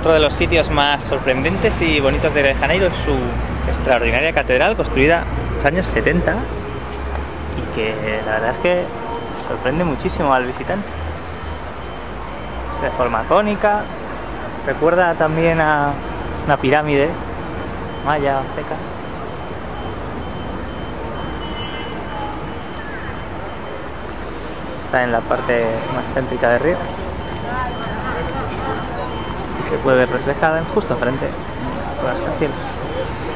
Otro de los sitios más sorprendentes y bonitos de Río de Janeiro es su extraordinaria catedral construida en los años 70 y que la verdad es que sorprende muchísimo al visitante. Es de forma cónica, recuerda también a una pirámide maya azteca. Está en la parte más céntrica de Río. Se puede ver reflejada justo frente a los rascacielos.